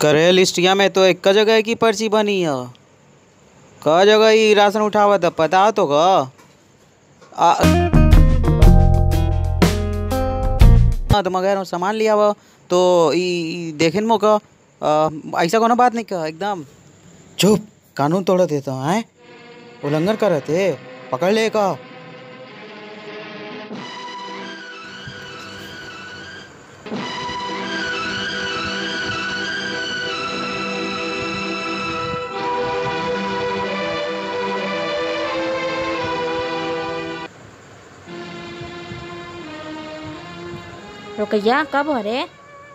करे लिस्टिया में तो एक जगह की पर्ची बनी है। क जगह ही राशन उठावा था पता हो तो का तो मगर सामान लिया वो तो देखे मौका ऐसा कोनो बात नहीं का एकदम चुप कानून तोड़ देता है उल्लंघन कर थे पकड़ ले का। रुकैया कब हो रे?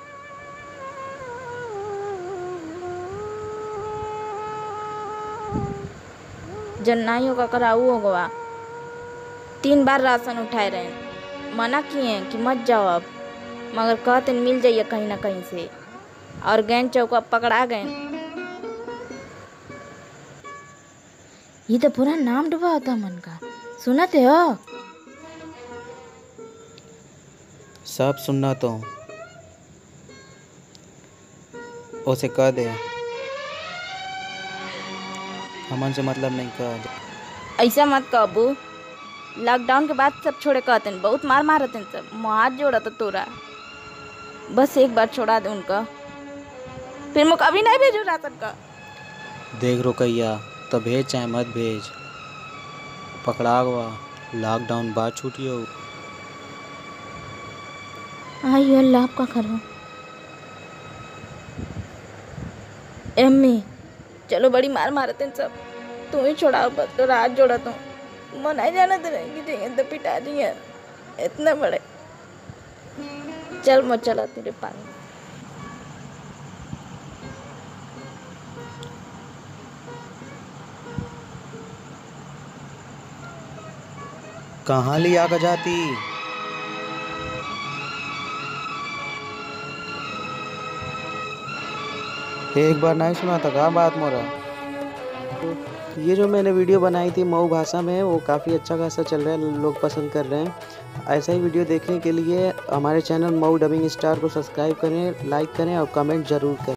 जन्नाई होगा कराऊ होगा 3 बार राशन उठाए रहे मना किए कि मत जाओ अब मगर कहते मिल जाइए कहीं ना कहीं से और गैन चौका पकड़ा गए। ये तो पूरा नाम डूबा होता मन का सुनते हो? सब सुनना तो उसे कह दे हमन से मतलब नहीं कर। ऐसा मत कबू लॉकडाउन के बाद सब छोड़े कहते बहुत मार मारते सब हाथ जोड़ा तो तोरा बस एक बार छोड़ा दे उनका फिर मैं कभी नहीं भेजू राशन का। देख रुकैया तो भेज चाहे मत भेज पकड़ा हुआ लॉकडाउन बाद छूटियो आई अल्लाह आपका करो एम्मी चलो बड़ी मार मारते हैं सब तू ही छोड़ाओ बस तो रात जोड़ा तो मनाई जाना तो रहेंगी चाहिए तो पिटा दिए इतने बड़े चल मत चला तेरे पानी। कहाँ लिया कर जाती एक बार नहीं सुना था क्या बात मोरा। ये जो मैंने वीडियो बनाई थी मऊ भाषा में वो काफ़ी अच्छा खासा चल रहा है लोग पसंद कर रहे हैं। ऐसा ही वीडियो देखने के लिए हमारे चैनल मऊ डबिंग स्टार को सब्सक्राइब करें लाइक करें और कमेंट ज़रूर करें।